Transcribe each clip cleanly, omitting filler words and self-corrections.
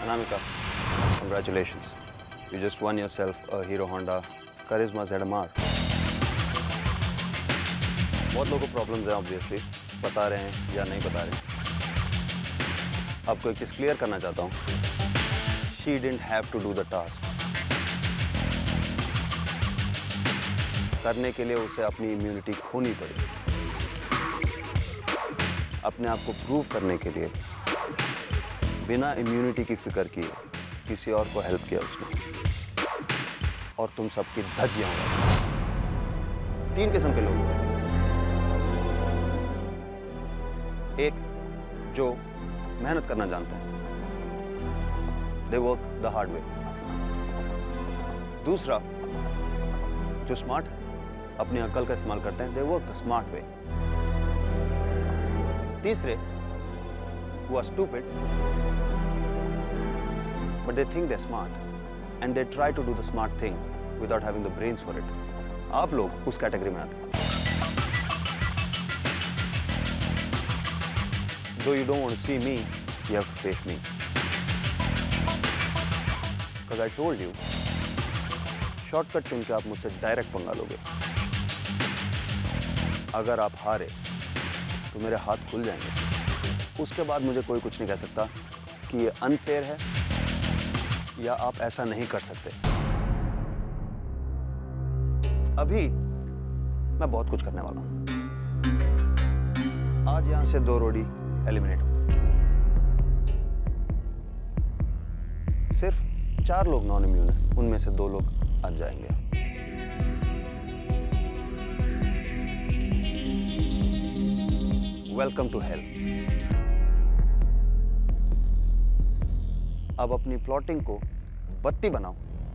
Anamika, congratulations. You just won yourself a Hero Honda Karizma ZMR. बहुत लोगों को problems हैं ऑब्वियसली, बता रहे हैं या नहीं बता रहे हैं। आपको एक चीज़ क्लियर करना चाहता हूँ। She didn't have to do the task. करने के लिए उसे अपनी इम्यूनिटी खोनी पड़ी। अपने आप को प्रूव करने के लिए बिना इम्यूनिटी की फिक्र किए किसी और को हेल्प किया उसने, और तुम सबकी धज्जियां उड़ा। 3 किस्म के लोग हैं। एक जो मेहनत करना जानते हैं, they work the hard way. दूसरा जो स्मार्ट है, अपनी अक्ल का इस्तेमाल करते हैं, they work the smart way. तीसरे who are stupid but they think they're smart and they try to do the smart thing without having the brains for it. आप लोग उस कैटेगरी में आते हैं। Though you don't want to see me, you have to face me. Because I told you, shortcut चुन के आप मुझसे डायरेक्ट पंगा लोगे। अगर आप हारे तो मेरे हाथ खुल जाएंगे। उसके बाद मुझे कोई कुछ नहीं कह सकता कि ये अनफेयर है या आप ऐसा नहीं कर सकते। अभी मैं बहुत कुछ करने वाला हूं। आज यहां से 2 रोडी एलिमिनेट हो। सिर्फ 4 लोग नॉन इम्यून हैं, उनमें से 2 लोग आज जाएंगे। Welcome to hell. अब अपनी प्लॉटिंग को बत्ती बनाओ।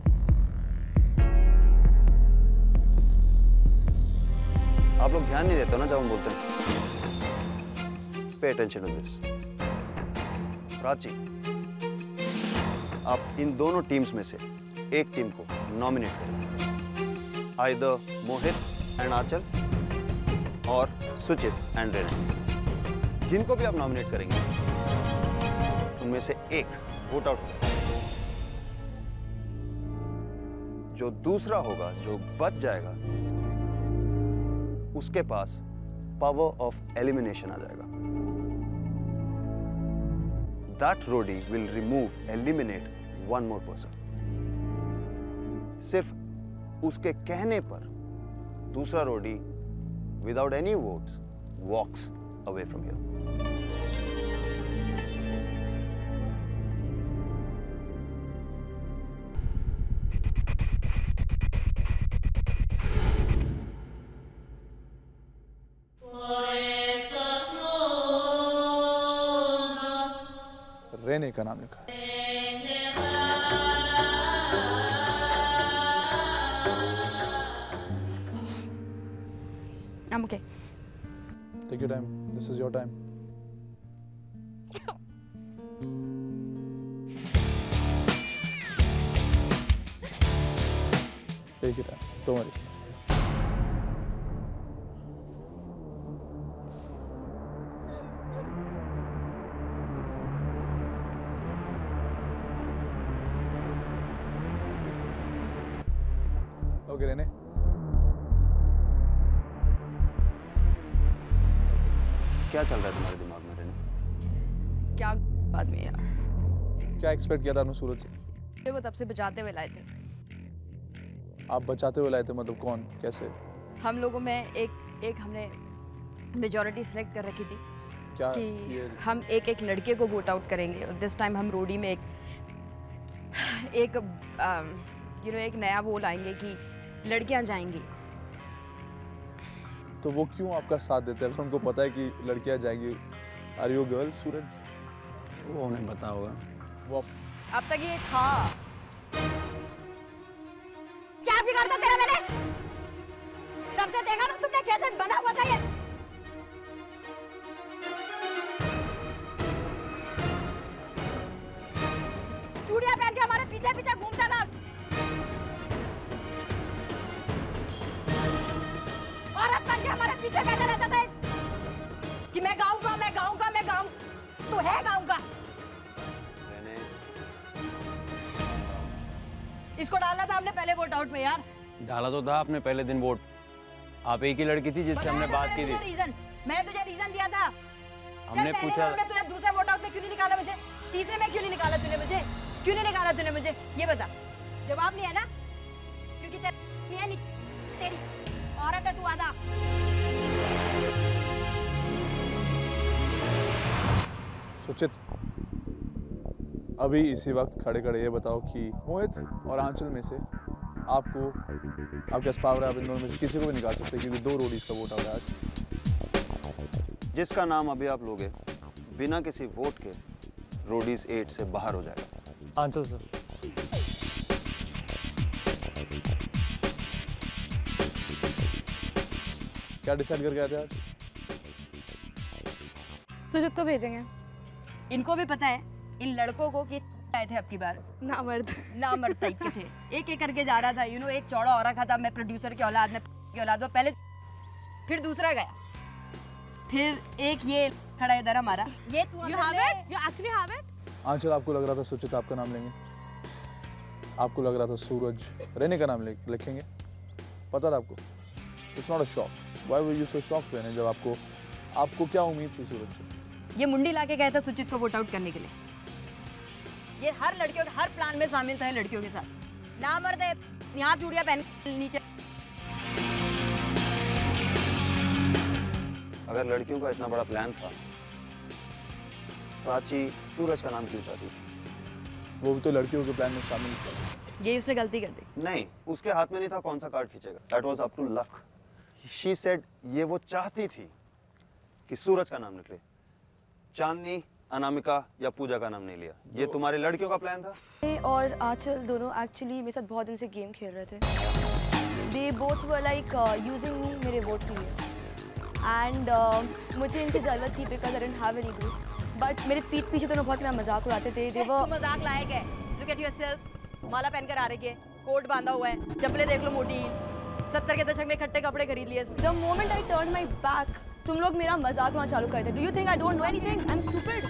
आप लोग ध्यान नहीं देते हो ना जब हम बोलते हैं। Pay attention to this. Prachi, आप इन दोनों टीम्स में से एक टीम को नॉमिनेट करें। आइदर मोहित एंड आंचल और सुचित एंड रेने। जिनको भी आप नॉमिनेट करेंगे उनमें से एक वोट आउट होगा। जो दूसरा होगा, जो बच जाएगा, उसके पास पावर ऑफ एलिमिनेशन आ जाएगा। That roadie will remove, eliminate 1 more person. सिर्फ उसके कहने पर दूसरा roadie without any votes walks away from here. Rene का नाम लिखा है। I'm okay. Take your time. This is your time. Take your time. Don't worry. Okay, Rene. क्या चल रहा है तुम्हारे दिमाग में रेने? क्या बात में यार? क्या एक्सपेक्ट किया था आपने सूरज से? देखो तब से बचाते हुए लाए थे। आप बचाते हुए लाए थे मतलब कौन, कैसे? हम लोगों में एक हमने मेजॉरिटी सिलेक्ट कर रखी थी क्या कि हम एक लड़के को वोट आउट करेंगे, और दिस टाइम हम रोडी में एक नया वो लाएंगे कि लड़कियां जाएंगी। तो वो क्यों आपका साथ देते हैं अगर उनको पता है कि लड़कियां जाएंगी? Are you girl Suraj? वो उन्हें पता होगा। वो अब तक ये था। क्या बिगाड़ता तेरा मैंने? तब से देखा ना तुमने कैसे बना हुआ था ये। चूड़ियां पहन के हमारे पीछे पीछे घूमता था। औरत बन के हमारे पीछे बैठा रहता था कि मैं गाऊंगा, मैं गाऊंगा, मैं गाऊं। तू है गाऊंगा। उसको डालना था हमने पहले वोट आउट में यार। डाला तो था आपने पहले दिन वोट। आप एक ही लड़की थी जिससे हमने बात की थी। रीजन मैंने तुझे रीजन दिया था। हमने पूछा तूने दूसरे वोट आउट में क्यों नहीं निकाला मुझे? तीसरे में क्यों नहीं निकाला तूने मुझे? क्यों नहीं निकाला तूने मुझे? ये बता। जवाब नहीं है ना? क्योंकि तेरी औरत है तू आधा। सुचित, अभी इसी वक्त खड़े खड़े ये बताओ कि मोहित और आंचल में से आपको, आपके पास पावर है, आप इन दोनों में से किसी को भी निकाल सकते हैं क्योंकि 2 रोडीज का वोट आ रहा है आज। जिसका नाम अभी आप लोगे बिना किसी वोट के रोडीज 8 से बाहर हो जाएगा। आंचल सर। क्या डिसाइड करके आए थे आज? सुजित को भेजेंगे। इनको भी पता है इन लड़कों को कि आए थे अब की बार नामर्द टाइप के थे। एक एक करके जा रहा था, एक चौड़ा और रखा था, मैं प्रोड्यूसर की औलाद, मैं की औलाद, वो पहले, फिर दूसरा गया, फिर एक ये खड़ा इधर हमारा, ये तू You actually have it? आंचल, आपको लग रहा था सुचित आपका नाम लेंगे? आपको लग रहा था सूरज रेने का नाम लिखेंगे? पता था आपको? It's not a shock. Why were you so shocked Rene, जब आपको क्या उम्मीद थी सूरज से? ये मुंडी लाके गया था सुचित को वोट आउट करने के लिए। ये हर लड़कियों के हर प्लान में शामिल था लड़कियों के साथ। नामर्द है, यहाँ चूड़ियां पहन नीचे। अगर लड़कियों का इतना बड़ा प्लान था, प्राची सूरज का नाम क्यों चाहती? वो भी तो लड़कियों के प्लान में शामिल था। ये उसने गलती कर दी। नहीं, उसके हाथ में नहीं था कौन सा कार्ड खींचेगा। That was up to luck. She said ये वो चाहती थी कि सूरज का नाम निकले, चांदनी, अनामिका या पूजा का नाम नहीं लिया। ये तुम्हारे लड़कियों का प्लान था? और आंचल दोनों एक्चुअली मेरे साथ बहुत दिन से गेम खेल रहे थे। They both were like using me मेरे वोट के लिए, एंड मुझे इनकी ज़रूरत थी because I didn't have any group. But मेरे पीठ पीछे दोनों बहुत मेरा मजाक उड़ाते थे। दे वो मजाक लायक है। लुक एट योरसेल्फ, माला पहनकर आ रही है, कोट बांधा हुआ है, चप्पलें देख लो मोटी, 70 के दशक में खट्टे कपड़े खरीद लिए। The moment I turn my back, तुम लोग मेरा मजाक उड़ाना चालू कर थे। Do you think I don't know anything? I am stupid.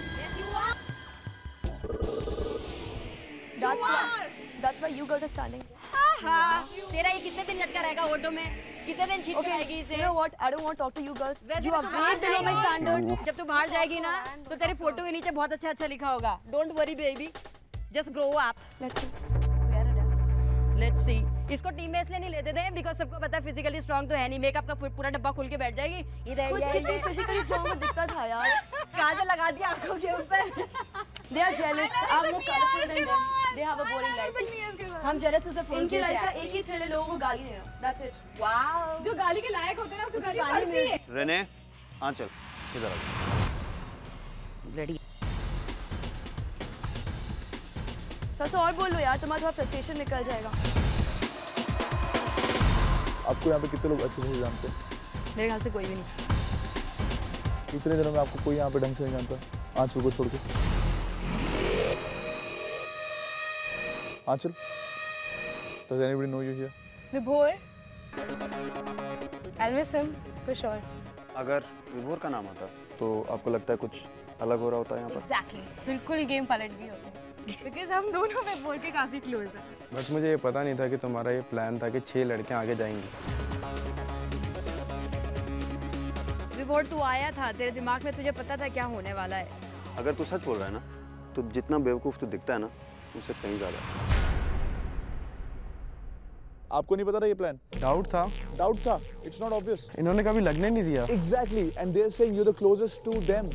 That's why you girls are standing. हाँ, तेरा ये कितने दिन लटका रहेगा ऑटो में? कितने दिन छीट के आएगी इसे? You know what? I don't want to talk to you girls. वैसे You भी are तू way बाहर below my standard. जाएगी, जब तू बाहर जाएगी ना, तो तेरी फोटो के नीचे बहुत अच्छा लिखा होगा। Don't worry baby, just grow up. Let's see. We are done. Let's see. इसको टीम में इसलिए नहीं लेते थे बिकॉज सबको पता है फिजिकली स्ट्रांग तो है नहीं। मेकअप का पूरा डब्बा खुल के बैठ जाएगी। इधर खुद कितनी फिजिकली स्ट्रांग को दिक्कत है यार। काजल लगा दिया आंखों के ऊपर। They are jealous. I'm more colorful than them. They have a boring life. हम जेलस तुझसे फोन इनकी किए लाइफ का थे। एक ही थ्रिल है लोगों को गाली देना। That's it. वाओ, जो गाली के लायक होते हैं ना उसको गाली पड़ती है। रेने, आंचल, इधर आ। लड़ी। थोड़ा और बोल लो यार, तुम्हारा फ्रस्ट्रेशन निकल जाएगा। आपको यहाँ पे कितने लोग अच्छे से जानते हैं? मेरे ख्याल से कोई भी नहीं। इतने दिनों में आपको कोई यहाँ पे ढंग से नहीं जानता आंचल को छोड़ के? आंचल, does anybody know you here? विभोर, I'll miss him for sure. अगर विभोर का नाम आता तो आपको लगता है कुछ अलग हो रहा होता है यहाँ पर? Exactly. बिल्कुल गेम पलट भी होता है। Because हम दोनों विभोर के काफी क्लोज हैं। बस मुझे ये पता नहीं था कि तुम्हारा ये प्लान था कि 6 लड़कियां आगे जाएंगी। विभोर तू आया था, तेरे दिमाग में तुझे पता था क्या होने वाला है। अगर तू सच बोल रहा है ना, तो जितना बेवकूफ तू दिखता है ना, उससे कहीं ज्यादा। आपको नहीं पता था ये प्लान? डाउट था। डाउट था? It's not obvious. इन्होंने कभी लगने नहीं दिया। Exactly, and they are saying you are the closest to them.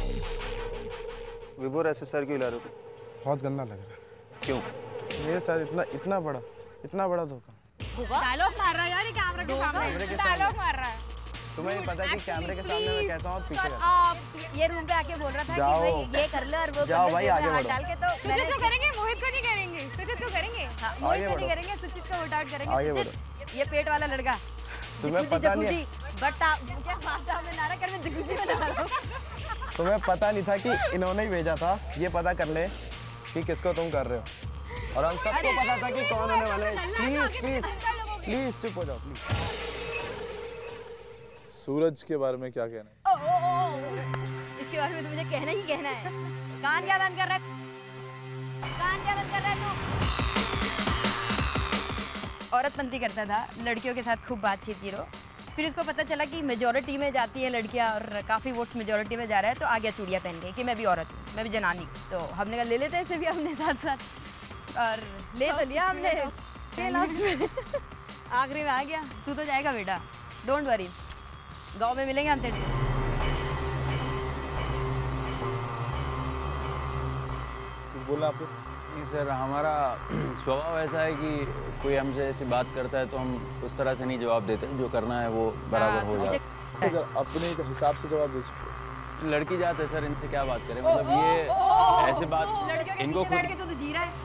Vibhor ऐसे सर क्यों हिला रहे हो? बहुत गंदा लग रहा है। क्यों? मेरे साथ इतना बड़ा धोखा। डायलॉग मार रहा है यार ये कैमरा के सामने। डायलॉग मार रहा है। तुम्हें ये पता है कि कैमरे के सामने मैं कैसा हूँ? पीछे आप ये रूम पे आके बोल रहा था कि जाओ। भाई ये कर लो और वो जाओ कर लो, भाई, जेब में आगे हाथ बढ़ो। डाल के तो सुचित को करेंगे, मोहित को नहीं करेंगे। सुचित को करेंगे। हाँ, मोहित को बढ़ो। नहीं करेंगे, सुचित को वोट आउट करेंगे। आगे सुचित, ये पेट वाला लड़का तुम्हें पता नहीं है। बट्टा क्या पास्ता में नारा कर मैं जकूजी बना रहा हूँ। तुम्हें पता नहीं था कि इन्होंने ही भेजा था ये पता कर ले कि किसको तुम कर रहे हो, और हम सबको पता था कि कौन होने वाले हैं। प्लीज प्लीज प्लीज चुप हो जाओ प्लीज। सूरज के बारे में क्या कहना है? इसके बारे में तो मुझे कहना ही कहना है। कान क्या बंद कर रहा है? कान क्या बंद कर रहा है तू? औरतपंती करता था, लड़कियों के साथ खूब बातचीत की। फिर इसको पता चला कि मेजॉरिटी में जाती हैं लड़कियां और काफ़ी वोट्स मेजॉरिटी में जा रहा है, तो आ गया चूड़ियाँ पहन के कि मैं भी औरत हूँ, मैं भी जनानी हूँ। तो हमने कहा ले लेते हैं इसे भी अपने साथ साथ, और ले तो लिया हमने। लास्ट में आखिरी में आ गया, तू तो जाएगा बेटा, डोंट वरी, गाँव में मिलेंगे हम तेरे से। बोलना आपको? नहीं सर, हमारा स्वभाव ऐसा है कि कोई हमसे ऐसी बात करता है तो हम उस तरह से नहीं जवाब देते, जो करना है वो बराबर हो जाए। अगर अपने हिसाब से जवाब दे सकते हो। लड़की जात है सर, इनसे क्या बात करें, मतलब ये ऐसे बात इनको खुद बैठ के तू जी रहा है।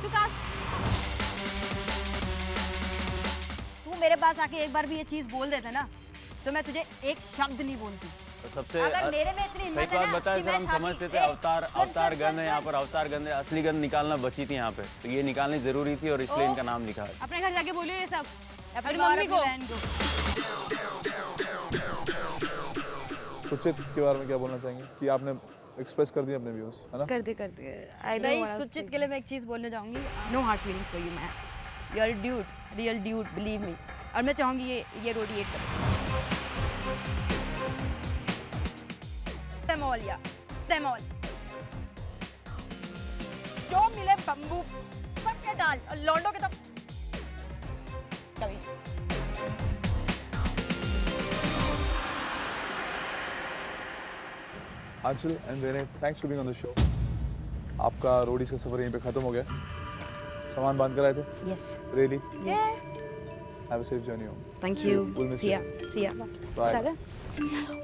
तू मेरे पास आके एक बार भी ये चीज बोल देता ना, तो मैं तुझे एक शब्द नहीं बोलती। सबसे अगर मेरे में इतनी हिम्मत सही है बात ना बताया कि सर, मैं हम छाती- समझते थे ए, अवतार गन है यहाँ सुन। पर, अवतार गन है, असली गन निकालना बची थी यहाँ पे, तो ये निकालनी जरूरी थी और इसलिए इनका नाम लिखा है। अपने घर जाके बोलिए ये सब अपनी मम्मी को। बहन को। सुचित के बारे में क्या बोलना चाहेंगे कि आपने एक्सप्रेस कर दिए अपने व्यूज, है ना? कर दे नहीं, सुचित के लिए मैं एक चीज बोलने चाहूंगी, no hard feelings for you man, you are dude, real dude, believe me. और मैं चाहूंगी ये रोटी एट करो। तेमोल या तेमोल, जो मिले बम्बू सब के डाल, और लौंडो के तो कभी। Aanchal and Rene, thanks for being on the show. आपका रोडीज का सफर यहीं पे खत्म हो गया। सामान बांध कर आए थे? Yes really? Yes, have a safe journey home. Thank you, We'll miss see you. ya, see ya। Bye.